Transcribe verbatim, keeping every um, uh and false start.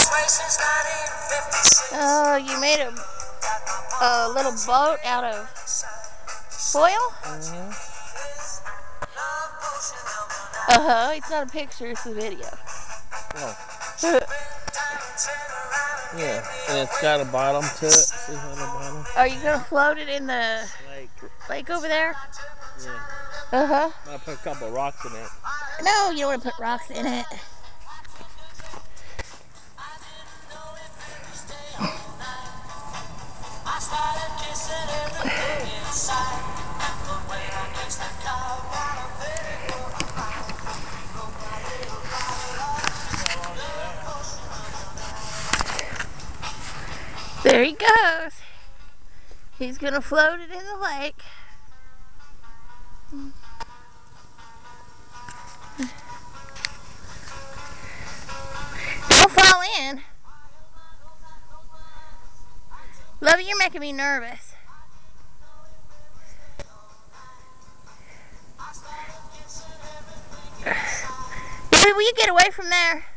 Oh, you made a, a little boat out of foil? Mm-hmm. Uh-huh. It's not a picture, it's a video. Oh. Yeah, and it's got a bottom to it. See on the bottom? Are you going to float it in the Lake. lake over there? Yeah. Uh-huh. I'm going to put a couple of rocks in it. No, you don't want to put rocks in it. There he goes. He's going to float it in the lake. Don't fall in. Lovey, you're making me nervous. Baby, will you get away from there?